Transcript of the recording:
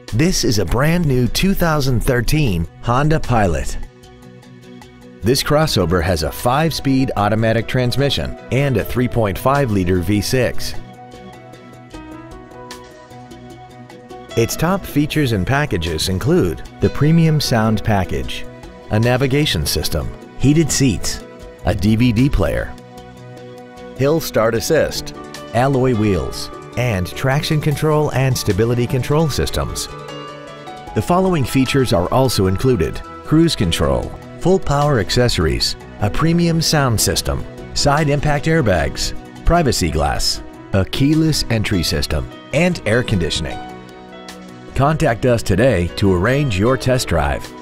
This is a brand new 2013 Honda Pilot. This crossover has a 5-speed automatic transmission and a 3.5-liter V6. Its top features and packages include the Premium Sound Package, a navigation system, heated seats, a DVD player, Hill Start Assist, alloy wheels, and traction control and stability control systems. The following features are also included: cruise control, full power accessories, a premium sound system, side impact airbags, privacy glass, a keyless entry system, and air conditioning. Contact us today to arrange your test drive.